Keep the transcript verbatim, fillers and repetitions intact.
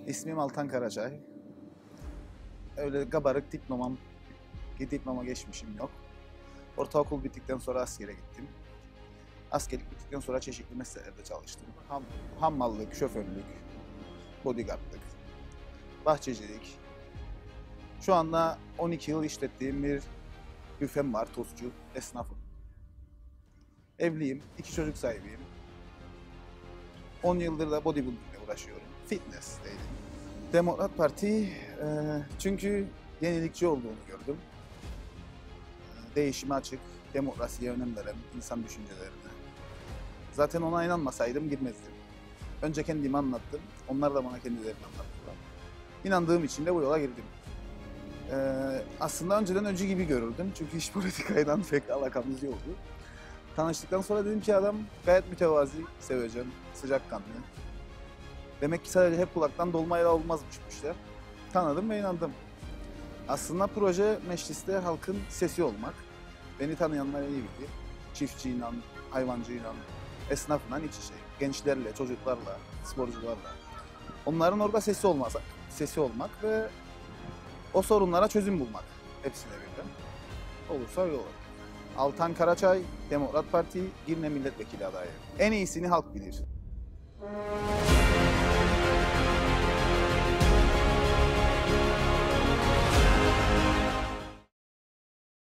İsmim Altan Karaçay. Öyle kabarık diplomam, diploma geçmişim yok. Ortaokul bittikten sonra askere gittim. Askerlik bittikten sonra çeşitli mesleklerde çalıştım. Ham, hammallık, şoförlük, bodyguardlık, bahçecilik. Şu anda on iki yıl işlettiğim bir büfem var, tostçu, esnafım. Evliyim, iki çocuk sahibiyim. on yıldır da bodybuilding ile uğraşıyorum. Fitness değilim. Demokrat Parti e, çünkü yenilikçi olduğunu gördüm. E, değişime açık, demokrasiye önem veren insan düşüncelerine. Zaten ona inanmasaydım girmezdim. Önce kendimi anlattım, onlar da bana kendilerini anlattılar. İnandığım için de bu yola girdim. E, aslında önceden öncü gibi görürdüm çünkü iş politikayla pek alakamız yoktu. Tanıştıktan sonra dedim ki adam gayet mütevazi, sevecen, sıcakkanlı. Demek ki sadece hep kulaktan dolmayla olmazmış bu işler. Tanıdım ve inandım. Aslında proje mecliste halkın sesi olmak. Beni tanıyanlar iyi bilir. Çiftçiyle, hayvancıyla, esnafla iç içe. Gençlerle, çocuklarla, sporcularla. Onların orada sesi olmaz, sesi olmak ve o sorunlara çözüm bulmak. Hepsine birden. Olursa öyle olur. Altan Karaçay, Demokrat Parti, Girne Milletvekili adayı. En iyisini halk bilir.